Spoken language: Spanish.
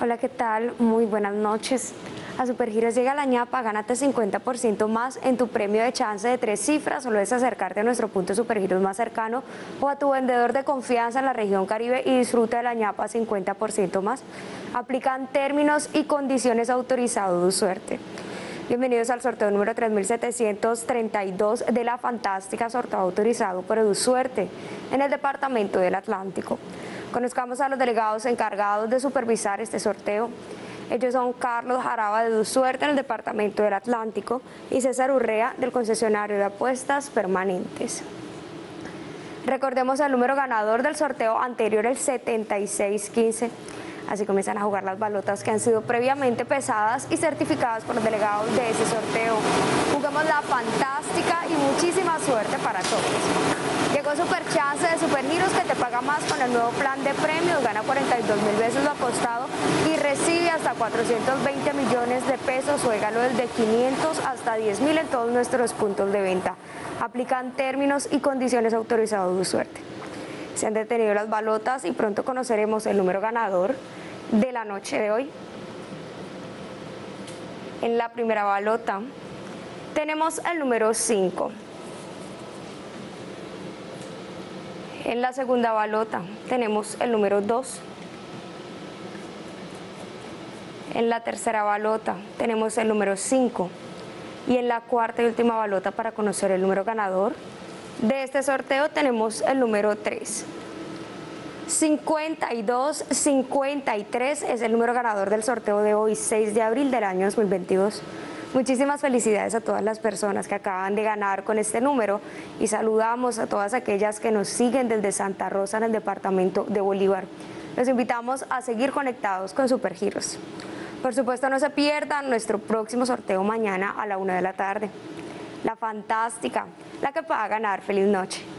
Hola, ¿qué tal? Muy buenas noches. A Supergiros llega la ñapa, gánate 50% más en tu premio de chance de 3 cifras. Solo es acercarte a nuestro punto Supergiros más cercano o a tu vendedor de confianza en la región Caribe y disfruta de la ñapa 50% más. Aplican términos y condiciones autorizados. Suerte. Bienvenidos al sorteo número 3732 de la fantástica, sorteo autorizado por EduSuerte en el departamento del Atlántico. Conozcamos a los delegados encargados de supervisar este sorteo. Ellos son Carlos Jaraba de EduSuerte en el departamento del Atlántico y César Urrea del concesionario de apuestas permanentes. Recordemos el número ganador del sorteo anterior, el 7615. Así comienzan a jugar las balotas que han sido previamente pesadas y certificadas por los delegados de ese sorteo. Juguemos la fantástica y muchísima suerte para todos. Llegó Superchance de Supergiros, que te paga más con el nuevo plan de premios. Gana 42.000 veces lo apostado y recibe hasta 420 millones de pesos. Juégalo desde 500 hasta 10.000 en todos nuestros puntos de venta. Aplican términos y condiciones autorizados de suerte. Se han detenido las balotas y pronto conoceremos el número ganador de la noche de hoy. En la primera balota tenemos el número 5. En la segunda balota tenemos el número 2. En la tercera balota tenemos el número 5. Y en la cuarta y última balota, para conocer el número ganador de este sorteo, tenemos el número 3. 5253 es el número ganador del sorteo de hoy, 6 de abril del año 2022. Muchísimas felicidades a todas las personas que acaban de ganar con este número y saludamos a todas aquellas que nos siguen desde Santa Rosa en el departamento de Bolívar. Los invitamos a seguir conectados con Supergiros. Por supuesto, no se pierdan nuestro próximo sorteo mañana a la 1 de la tarde. La fantástica, la que va a ganar. Feliz noche.